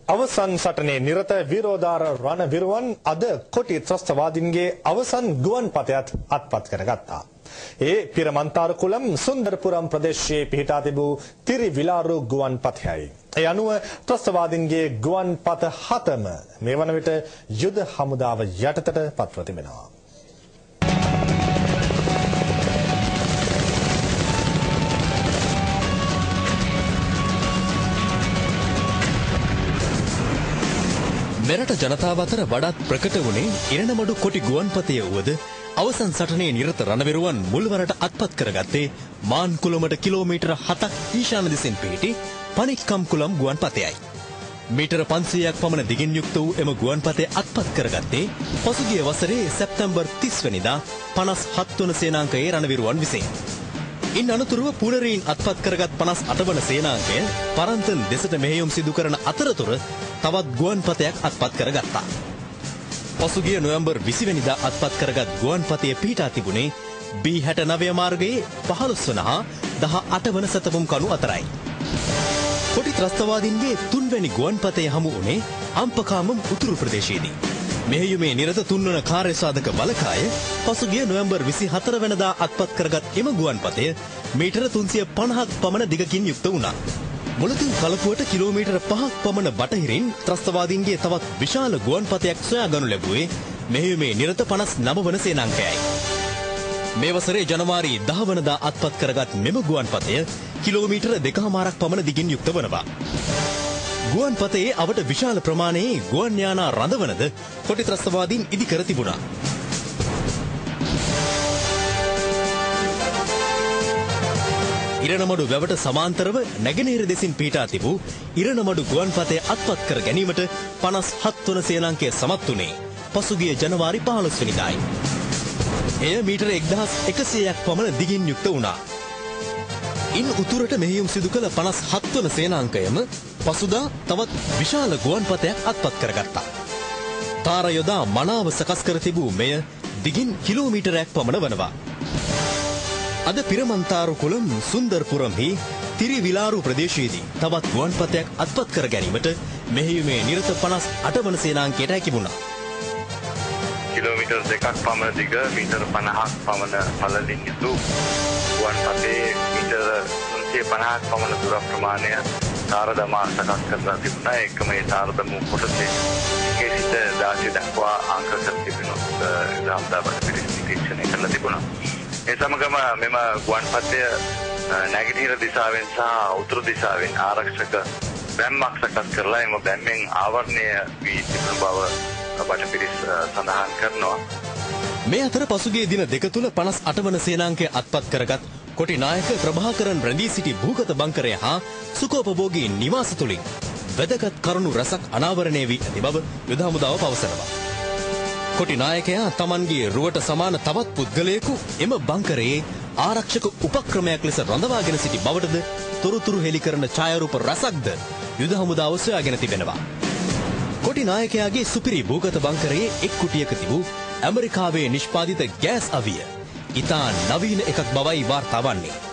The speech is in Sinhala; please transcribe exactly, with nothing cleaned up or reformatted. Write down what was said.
අවසන් සටනේ නිරත විරෝධාර රණවිරුවන් අද කොටි ත්‍රස්තවාදීන්ගේ අවසන් ගුවන්පතයත් අත්පත් කරගත්තා. ඒ පිරමන්තාරකුලම් සුන්දරපුරම් ප්‍රදේශයේ පිහිටා තිබූ තිරිවිලාරු ගුවන්පතයයි. ඒ අනුව ත්‍රස්තවාදීන්ගේ ගුවන්පත හතම මේ වන විට යුද හමුදාව යටතට පත්ව තිබෙනවා. මෙරට ජනතාව අතර වඩාත් ප්‍රකට වුණේ ඉරණමඩු කොටි ගුවන්පතය වුවද අවසන් සටනේ නිරත රණවිරුවන් මුල්වරට අත්පත් කරගත්තේ මාන්කුලමට කිලෝමීටර හතක් ඊශාන දිසෙන් පිහිටි පනික්කම්කුලම් ගුවන්පතයයි. මීටර පන්සීයක් පමණ දිගින් යුක්ත වූ එම ගුවන්පතේ අත්පත් කරගත්තේ පසුගිය වසරේ සැප්තැම්බර් තිස් වෙනිදා පනස් හත් වන සේනාංකයේ රණවිරුවන් විසින්. ඉන් අනතුරුව පුනරීන් අත්පත් කරගත් පනස් අට වන සේනාංකය පරන්තන් දෙසට මෙහෙයුම් සිදු කරන අතරතුර තවත් ගුවන්පතයක් අත්පත් කරගත්තා. පසුගිය නොවැම්බර් විසි වෙනිදා අත්පත් කරගත් ගුවන්පතය පිහිටා තිබුණේ බී හැට නවය මාර්ගයේ පහළොස් වන හා දහ අට වන සැතපුම් කණු අතරයි. කොටි ත්‍රස්තවාදීන්ගේ තුන්වැනි ගුවන්පතය හමු වුණේ අම්පකාමම් උතුරු ප්‍රදේශයේදී. මෙහෙයුමේ නිරත තුන්වන කාර්යසාධක බලකාය පසුගිය නොවැම්බර් විසි හතර වෙනිදා අත්පත් කරගත් එම ගුවන්පතය මීටර තුන්සිය පනහක් පමණ දිගකින් යුක්ත වුණා. මුලතින් කලපුවට කිලෝමීටර පහක් පමණ බටහිරින් ත්‍රස්තවාදීන්ගේ තවත් විශාල ගුවන්පතයක් සොයාගනු ලැබුවේ මෙහෙයුමේ නිරත පනස් නව වන සේනාංකයයි. මේ වසරේ ජනවාරි දහ වනදා අත්පත් කරගත් මෙම ගුවන්පතය කිලෝමීටර දෙකහමාරක් පමණ දිගින් යුක්ත වනවා. ගුවන්පතේ අවට විශාල ප්‍රමාණයේ ගුවන් යානා රඳවනද කොටි ත්‍රස්තවාදීන් ඉදි කර තිබුණා. ඉරණමඩු වැවට සමාන්තරව නැගෙනහිර දෙසින් පිහිටා තිබූ ඉරණමඩු ගුවන්පතේ අත්පත් කර ගැනීමට පනස් හත් වන සේනාංකය සමත් වුණේ පසුගිය ජනවාරි පහළොස් වෙනිදායි. එය මීටර එක්දහස් එකසියයක් පමණ දිගින් යුක්ත වුණා. ඉන් උතුරට මෙහෙයුම් සිදු කළ පනස් හත් වන සේනාංකයම පසුදා තවත් විශාල ගුවන්පතයක් අත්පත් කරගත්තා. තාර යොදා මනාව සකස් කර තිබූ මෙය දිගින් කිලෝමීටරයක් පමණ වනවා. අද පිරමන්තාරු කුලම් සුන්දරපුරම්හි තිරිවිලාරු ප්‍රදේශයේදී තවත් ගුවන්පතයක් අත්පත් කර ගැනීමට මෙහෙයුමේ නිරත පනස් අට වන සේනාංකයට හැකි වුණා. කිලෝමීටර් දෙකක් පමණ දිග මීටර පනහක් පමණ පළලින් යුතු ගුවන්පතේ මීටර තුන්සිය පනහක් පමණ දුර ප්‍රමාණය තාරදමා සකස් කරලා තිබුණා. ඒකම ඒ තාරදමු කොටසේ එකේ සිට දාසය දක්වා අංක කර තිබෙනුත් හමුදාවට පිළිස් නිරීක්ෂණය කරලා තිබුණා. ඒ සමගම මෙම ගුවන්පතය නැගෙනහිර දිශාවෙන් සහ උතුරු දිශාවෙන් ආරක්ෂක බැම්මක් සකස් කරලා එම බැම්මෙන් ආවරණය වී තිබුණු බව අපට පිළිස් සඳහන් කරනවා. මේ අතර පසුගිය දින දෙක තුල පනස් අට වන සේනාංකය අත්පත් කරගත් කොටි නායක ප්‍රභාකරන් රැඳී සිටි භූගත බංකරය හා සුකෝපභෝගී නිවාස තුලින් වැදගත් කරුණු රසක් අනාවරණය වී ඇති බව යුද හමුදාව පවසනවා. කොටි නායකයා තමන්ගේ රුවට සමාන තවත් පුද්ගලයෙකු එම බංකරයේ ආරක්ෂක උපක්‍රමයක් ලෙස රඳවාගෙන සිටි බවටද තොරතුරු හෙළි කරන ඡායාරූප රසක්ද යුද හමුදාව සොයාගෙන තිබෙනවා. කොටි නායකයාගේ සුපිරි භූගත බංකරයේ එක් කුටියක තිබූ ඇමරිකාවේ නිෂ්පාදිත ගෑස් අවිය ඉතා නවීන එකක් බවයි වාර්තා වන්නේ.